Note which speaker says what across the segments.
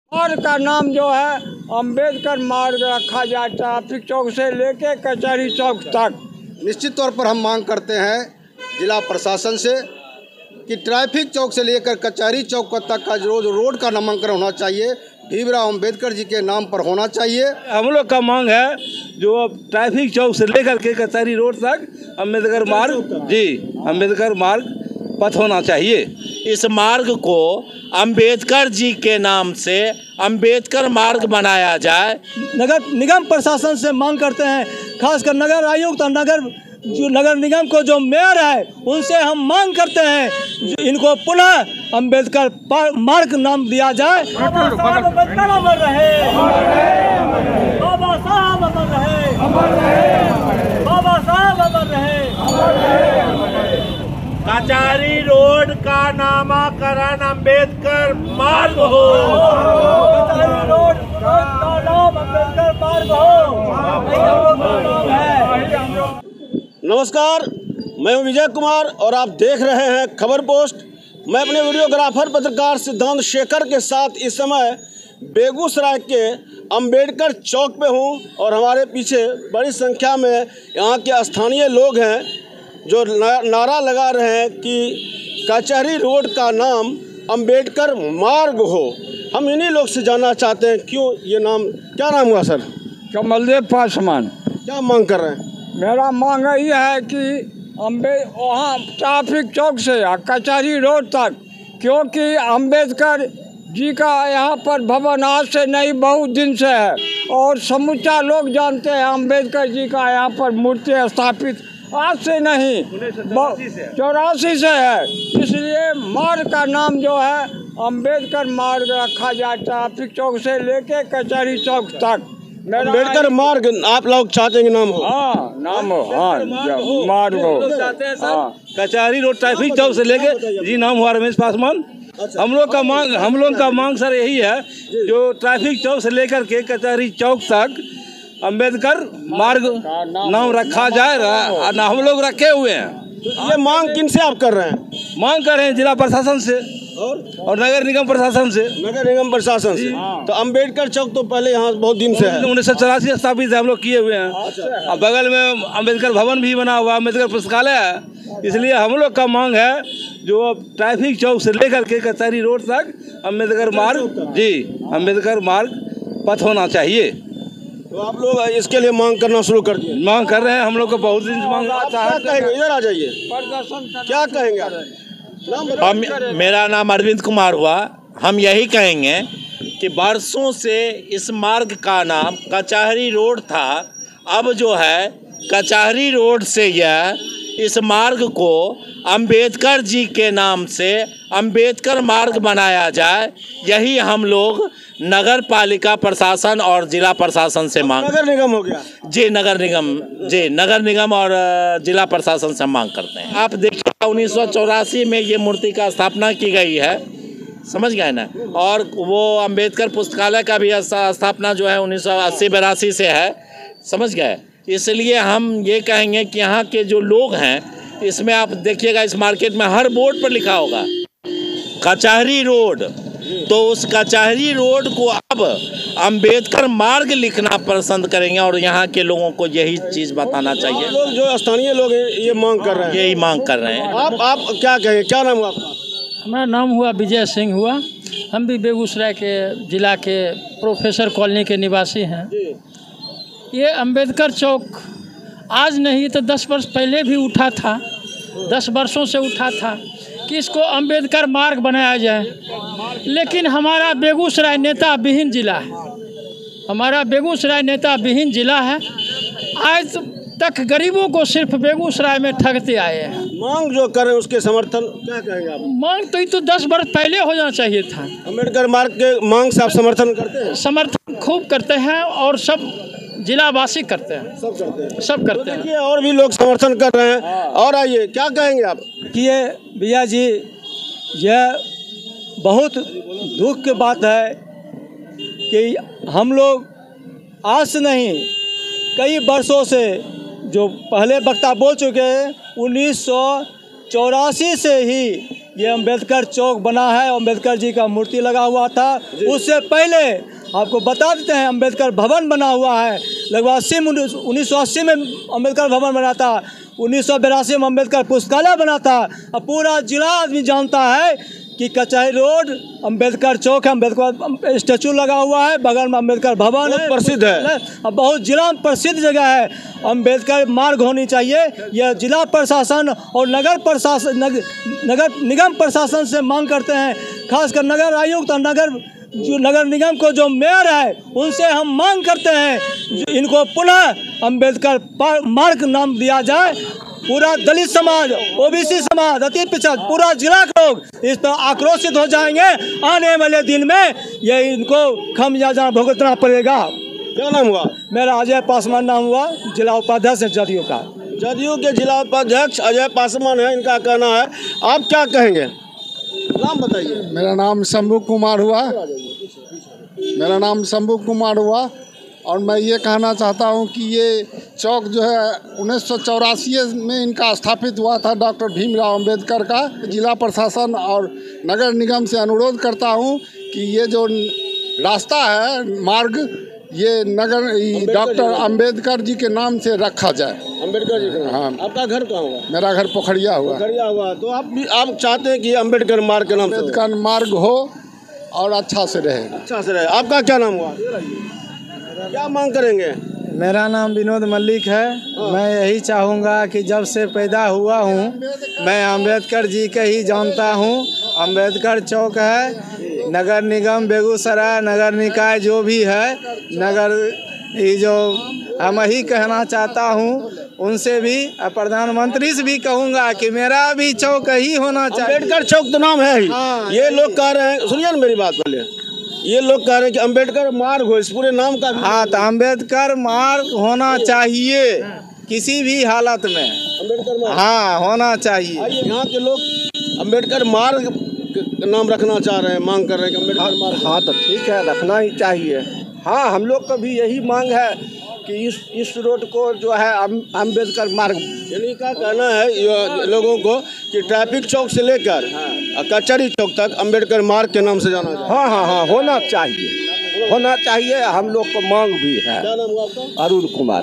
Speaker 1: मार्ग का नाम जो है अंबेडकर मार्ग रखा जाए, ट्रैफिक चौक से लेके कचहरी चौक तक।
Speaker 2: निश्चित तौर पर हम मांग करते हैं जिला प्रशासन से कि ट्रैफिक चौक से लेकर कचहरी चौक तक का जो रोड का नामांकन होना चाहिए भीमराव अंबेडकर जी के नाम पर होना चाहिए।
Speaker 3: हम लोग का मांग है जो ट्रैफिक चौक से लेकर के कचहरी रोड तक अंबेडकर मार्ग पथ होना चाहिए।
Speaker 4: इस मार्ग को अंबेडकर जी के नाम से अंबेडकर मार्ग बनाया जाए।
Speaker 5: नगर निगम प्रशासन से मांग करते हैं, खासकर नगर आयुक्त और नगर निगम को जो मेयर है उनसे हम मांग करते हैं इनको पुनः अंबेडकर मार्ग नाम दिया जाए। बाबा साहब अमर रहे, बाबा साहब अमर रहे, बाबा साहब अमर रहे।
Speaker 4: कचहरी रोड का नामकरण अंबेडकर मार्ग हो।
Speaker 5: कचहरी रोड का नाम अंबेडकर मार्ग हो।
Speaker 2: नमस्कार, मैं हूं विजय कुमार और आप देख रहे हैं खबर पोस्ट। मैं अपने वीडियोग्राफर पत्रकार सिद्धांत शेखर के साथ इस समय बेगूसराय के अंबेडकर चौक पे हूं और हमारे पीछे बड़ी संख्या में यहाँ के स्थानीय लोग हैं जो नारा लगा रहे हैं कि कचहरी रोड का नाम अंबेडकर मार्ग हो। हम इन्हीं लोग से जानना चाहते हैं क्यों ये नाम, क्या नाम हुआ सर?
Speaker 1: कमलदेव पासवान।
Speaker 2: क्या मांग कर रहे हैं?
Speaker 1: मेरा मांग ये है कि वहाँ ट्रैफिक चौक से कचहरी रोड तक, क्योंकि अंबेडकर जी का यहाँ पर भवन आज से नहीं बहुत दिन से है और समूचा लोग जानते हैं अंबेडकर जी का यहाँ पर मूर्ति स्थापित आज से नहीं 84 से है। इसलिए मार्ग का नाम जो है अंबेडकर मार्ग रखा जाए, ट्रैफिक चौक से लेके कचहरी चौक तक।
Speaker 2: अंबेडकर मार्ग आप लोग चाहते हैं नाम हो?
Speaker 1: हाँ, नाम हो, हाँ, मार्ग हो।
Speaker 3: कचहरी रोड ट्रैफिक चौक से लेके जी नाम हुआ रमेश पासवान। हम लोग का मांग सर यही है जो ट्रैफिक चौक से लेकर के कचहरी चौक तक अंबेडकर मार्ग नाम रखा जाए। हम लोग रखे हुए हैं।
Speaker 2: ये मांग किन से आप कर रहे हैं?
Speaker 3: मांग कर रहे हैं जिला प्रशासन से और नगर निगम प्रशासन से।
Speaker 2: नगर निगम प्रशासन से। तो अंबेडकर चौक तो पहले यहाँ बहुत दिन से है,
Speaker 3: 1984 स्थापित है, हम लोग किए हुए हैं। और बगल में अंबेडकर भवन भी बना हुआ, अंबेडकर पुस्तकालय है। इसलिए हम लोग का मांग है जो ट्रैफिक चौक से लेकर के कचहरी रोड तक अंबेडकर मार्ग पथ होना चाहिए।
Speaker 2: तो आप लोग इसके लिए मांग करना शुरू कर दिए?
Speaker 3: मांग कर रहे हैं, हम लोग को बहुत दिन से मांग।
Speaker 2: इधर आ जाइए, क्या कहेंगे आप?
Speaker 4: मेरा नाम अरविंद कुमार हुआ। हम यही कहेंगे कि बरसों से इस मार्ग का नाम कचहरी रोड था। अब जो है कचहरी रोड से यह इस मार्ग को अंबेडकर जी के नाम से अंबेडकर मार्ग बनाया जाए। यही हम लोग नगर पालिका प्रशासन और जिला प्रशासन से मांग।
Speaker 2: नगर निगम हो गया
Speaker 4: जी, नगर निगम और जिला प्रशासन से मांग करते हैं। आप देखिए 1984 में ये मूर्ति का स्थापना की गई है, समझ गए ना। और वो अंबेडकर पुस्तकालय का भी स्थापना जो है 1980-82 से है, समझ गए। इसलिए हम ये कहेंगे कि यहाँ के जो लोग हैं, इसमें आप देखिएगा इस मार्केट में हर बोर्ड पर लिखा होगा कचहरी रोड, तो उस कचहरी रोड को अब अंबेडकर मार्ग लिखना पसंद करेंगे और यहाँ के लोगों को यही चीज़ बताना चाहिए।
Speaker 2: लोग जो स्थानीय लोग हैं ये मांग कर रहे हैं,
Speaker 4: यही मांग कर रहे हैं।
Speaker 2: आप क्या कहेंगे, क्या नाम हुआ आपका?
Speaker 5: हमारा नाम हुआ विजय सिंह हुआ। हम भी बेगूसराय के जिला के प्रोफेसर कॉलोनी के निवासी हैं। ये अंबेडकर चौक आज नहीं तो 10 वर्ष पहले भी उठा था, 10 वर्षों से उठा था कि इसको अंबेडकर मार्ग बनाया जाए। लेकिन हमारा बेगूसराय नेता विहीन जिला है, हमारा बेगूसराय नेता विहीन जिला है। आज तक गरीबों को सिर्फ बेगूसराय में ठगते आए हैं।
Speaker 2: मांग जो करें उसके समर्थन क्या कहेंगे आप?
Speaker 5: मांग तो ये तो 10 वर्ष पहले हो जाना चाहिए था।
Speaker 2: अंबेडकर मार्ग के मांग से आप समर्थन करते हैं?
Speaker 5: समर्थन खूब करते हैं और सब जिलावासी करते हैं, सब करते हैं।
Speaker 2: और भी लोग समर्थन कर रहे हैं। और आइए, क्या कहेंगे आप?
Speaker 5: कि ये भैया जी, यह बहुत दुख की बात है कि हम लोग आज से नहीं कई वर्षों से, जो पहले वक्ता बोल चुके हैं, 1984 से ही
Speaker 6: ये अम्बेडकर चौक बना है, अम्बेडकर जी का मूर्ति लगा हुआ था। उससे पहले आपको बता देते हैं अम्बेडकर भवन बना हुआ है, लगभग 1980 में अम्बेडकर भवन बना था, 1982 में अम्बेडकर पुस्तकालय बना था। अब पूरा जिला आदमी जानता है कि कचहरी रोड अम्बेडकर चौक है, अम्बेडकर स्टैचू लगा हुआ है, बगल में अम्बेडकर भवन है,
Speaker 2: प्रसिद्ध है।
Speaker 6: अब बहुत जिला में प्रसिद्ध जगह है। अम्बेडकर मार्ग होनी चाहिए। यह जिला प्रशासन और नगर निगम प्रशासन से मांग करते हैं, खासकर नगर आयुक्त और नगर निगम को जो मेयर है उनसे हम मांग करते हैं इनको पुनः अम्बेडकर मार्ग नाम दिया जाए। पूरा दलित समाज, ओबीसी समाज, अति पिछड़ा पूरा जिला के लोग इस पर आक्रोशित हो जाएंगे। आने वाले दिन में ये इनको खामियाजा भुगतना पड़ेगा।
Speaker 2: क्या नाम हुआ?
Speaker 6: मेरा अजय पासवान नाम हुआ, जिला उपाध्यक्ष है जदयू का।
Speaker 2: जदयू के जिला उपाध्यक्ष अजय पासवान है, इनका कहना है। आप क्या कहेंगे? नाम बताइए।
Speaker 7: मेरा नाम शंभू कुमार हुआ और मैं ये कहना चाहता हूँ कि ये चौक जो है 1984 में इनका स्थापित हुआ था डॉक्टर भीमराव अंबेडकर का। जिला प्रशासन और नगर निगम से अनुरोध करता हूँ कि ये जो रास्ता है मार्ग ये डॉक्टर अंबेडकर जी के नाम से रखा जाए।
Speaker 2: अंबेडकर जी का?
Speaker 7: हाँ।
Speaker 2: आपका घर कहाँ हुआ?
Speaker 7: मेरा घर पोखरिया हुआ।
Speaker 2: तो आप चाहते हैं कि अंबेडकर मार्ग के नाम से
Speaker 7: अंबेडकर मार्ग हो और अच्छा से रहे।
Speaker 2: आपका क्या नाम हुआ? क्या मांग करेंगे?
Speaker 6: मेरा नाम विनोद मल्लिक है। मैं यही चाहूँगा कि जब से पैदा हुआ हूँ मैं अंबेडकर जी के ही जानता हूँ। अंबेडकर चौक है, नगर निगम बेगूसराय, नगर निकाय जो भी है, ये जो हम ही कहना चाहता हूँ उनसे भी, प्रधानमंत्री से भी कहूँगा कि मेरा भी चौक ही होना चाहिए।
Speaker 2: अंबेडकर चौक तो नाम है ही।
Speaker 6: हाँ।
Speaker 2: ये लोग कह रहे हैं, सुनिए ना मेरी बात पहले, ये लोग कह रहे हैं कि अंबेडकर मार्ग हो, इस पूरे नाम का।
Speaker 6: हाँ, तो अंबेडकर मार्ग होना चाहिए किसी भी हालत में।
Speaker 2: अंबेडकर मार्ग
Speaker 6: हाँ, होना चाहिए।
Speaker 2: यहाँ के लोग अंबेडकर मार्ग नाम रखना चाह रहे हैं, मांग कर रहे हैं कि अम्बेडकर मार्ग।
Speaker 1: हाँ तो ठीक है, रखना ही चाहिए। हाँ, हम लोग का भी यही मांग है कि इस रोड को जो है अम्बेडकर मार्ग,
Speaker 2: यानी का कहना है लोगों को कि ट्रैफिक चौक से लेकर कचहरी चौक तक अम्बेडकर मार्ग के नाम से जाना जाए।
Speaker 1: हाँ होना चाहिए। हम लोग को मांग भी है।
Speaker 2: क्या नाम हुआ आपका?
Speaker 1: अरुण कुमार।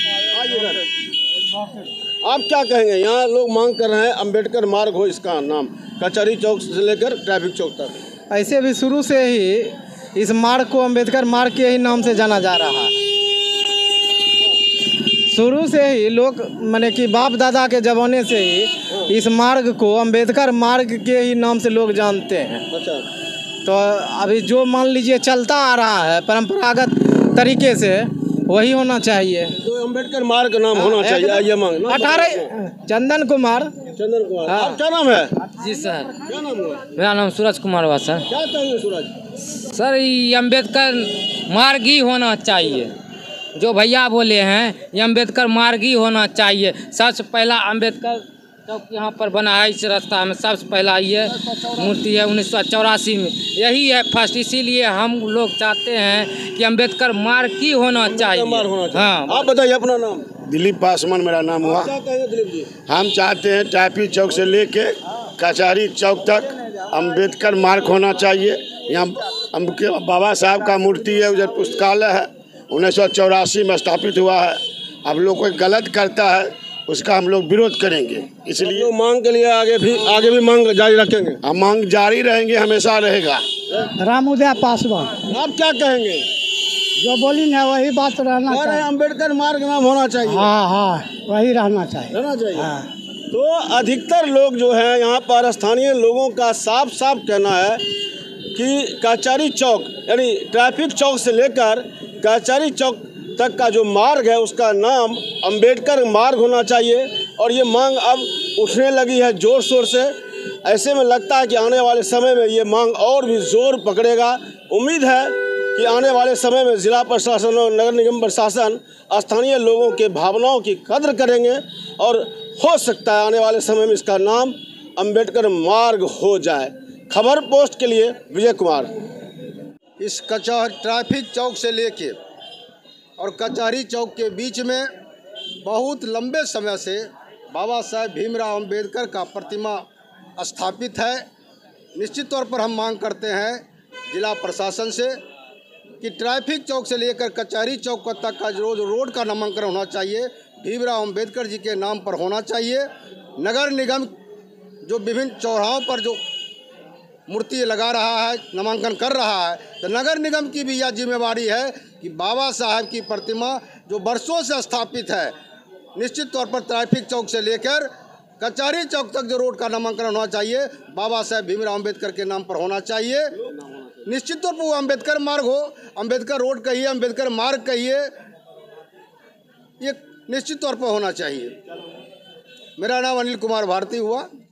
Speaker 2: आप क्या कहेंगे? यहाँ लोग मांग कर रहे हैं अम्बेडकर मार्ग हो, इसका नाम कचहरी चौक से लेकर ट्रैफिक चौक तक।
Speaker 6: ऐसे भी शुरू से ही इस मार्ग को अम्बेडकर मार्ग के ही नाम से जाना जा रहा है। शुरू से ही लोग माने कि बाप दादा के ज़माने से ही इस मार्ग को अम्बेडकर मार्ग के ही नाम से लोग जानते हैं।
Speaker 2: अच्छा।
Speaker 6: तो अभी जो मान लीजिए चलता आ रहा है परंपरागत तरीके से, वही होना चाहिए।
Speaker 2: तो अम्बेडकर मार्ग का नाम होना चाहिए, ये मांग।
Speaker 6: 18 चंदन कुमार।
Speaker 2: हाँ। आप क्या नाम है?
Speaker 5: जी सर,
Speaker 2: क्या नाम हुआ?
Speaker 5: मेरा नाम सूरज कुमार हुआ सर।
Speaker 2: क्या कहेंगे सूरज?
Speaker 5: सर, ये अम्बेडकर मार्ग ही होना चाहिए। जो भैया बोले हैं ये अम्बेडकर मार्ग ही होना चाहिए। सबसे पहला अम्बेडकर चौक यहाँ पर बना है, इस रास्ता में सबसे पहला ये मूर्ति है 1984 में, यही है फर्स्ट। इसीलिए हम लोग चाहते हैं कि अम्बेडकर मार्ग ही होना चाहिए। हाँ,
Speaker 2: आप बताइए अपना नाम।
Speaker 8: दिलीप पासवान मेरा नाम हुआ।
Speaker 2: क्या कहेंगे दिलीप जी?
Speaker 8: हम चाहते हैं ट्रैफिक चौक से लेके कचहरी चौक तक अम्बेडकर मार्ग होना चाहिए। यहाँ बाबा साहब का मूर्ति है, उधर पुस्तकालय है, 1984 में स्थापित हुआ है। अब लोग कोई गलत करता है उसका हम लोग विरोध करेंगे, इसलिए
Speaker 2: मांग के लिए आगे भी मांग जारी रखेंगे।
Speaker 8: हम मांग जारी रहेंगे, हमेशा रहेगा।
Speaker 6: रामोदय पासवान।
Speaker 2: आप क्या कहेंगे?
Speaker 6: जो बोली ना वही बात रहना चाहिए।
Speaker 2: अम्बेडकर मार्ग नाम होना चाहिए।
Speaker 6: हाँ, वही रहना चाहिए।
Speaker 2: तो अधिकतर लोग जो है यहाँ पर स्थानीय लोगों का साफ साफ कहना है कि कचहरी चौक यानी ट्रैफिक चौक से लेकर कचहरी चौक तक का जो मार्ग है उसका नाम अम्बेडकर मार्ग होना चाहिए। और ये मांग अब उठने लगी है ज़ोर शोर से। ऐसे में लगता है कि आने वाले समय में ये मांग और भी ज़ोर पकड़ेगा। उम्मीद है कि आने वाले समय में ज़िला प्रशासन और नगर निगम प्रशासन स्थानीय लोगों के भावनाओं की कद्र करेंगे और हो सकता है आने वाले समय में इसका नाम अम्बेडकर मार्ग हो जाए। खबर पोस्ट के लिए विजय कुमार।
Speaker 7: इस ट्रैफिक चौक से लेके और कचहरी चौक के बीच में बहुत लंबे समय से बाबा साहेब भीमराव अंबेडकर का प्रतिमा
Speaker 9: स्थापित है। निश्चित तौर पर हम मांग करते हैं जिला प्रशासन से कि ट्रैफिक चौक से लेकर कचहरी चौक तक का जो रोड का नामांकन होना चाहिए भीमराव अंबेडकर जी के नाम पर होना चाहिए। नगर निगम जो विभिन्न चौराहों पर जो मूर्ति लगा रहा है, नामांकन कर रहा है, तो नगर निगम की भी यह जिम्मेवारी है कि बाबा साहब की प्रतिमा जो वर्षों से स्थापित है, निश्चित तौर पर ट्रैफिक चौक से लेकर कचहरी चौक तक जो रोड का नामांकन होना चाहिए बाबा साहब भीमराव अंबेडकर के नाम पर होना चाहिए। निश्चित तौर पर वो अंबेडकर मार्ग हो, अंबेडकर रोड कहिए, अंबेडकर मार्ग कहिए, ये निश्चित तौर पर होना चाहिए। मेरा नाम अनिल कुमार भारती हुआ।